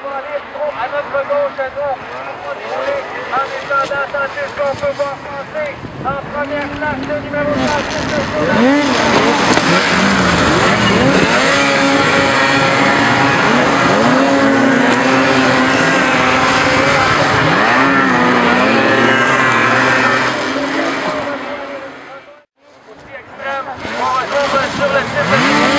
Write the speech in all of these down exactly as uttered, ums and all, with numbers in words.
À notre gauche, à nous, en attendant, tantôt ce qu'on peut voir passer en première place, le numéro aussi extrême. On retrouve sur le site.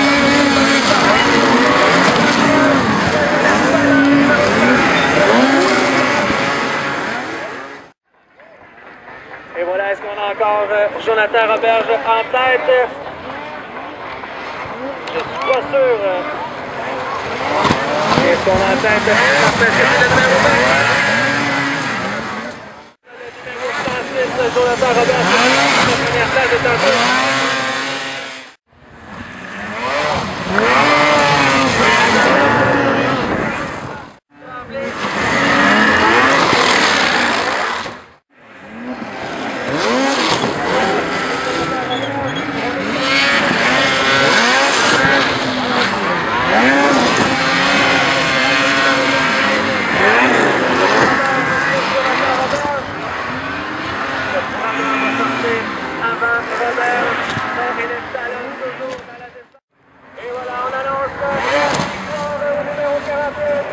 Et voilà, est-ce qu'on a encore euh, Jonathan Roberge en tête? Je suis pas sûr. Euh... Est-ce qu'on a en tête? Est-ce que c'est le numéro vingt? Le numéro cent six, Jonathan Roberge, la première place de tantôt. Et voilà, on annonce la victoire au numéro quarante-deux.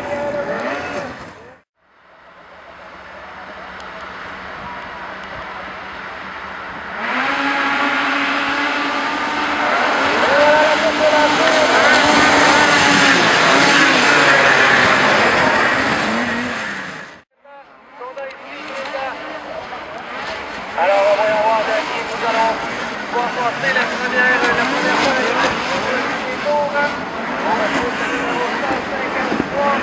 Alors, voyons voir de qui nous allons pouvoir passer la première, la première fois des tours. On retrouve le numéro cent cinquante-trois.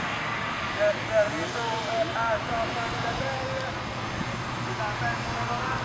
Thank you.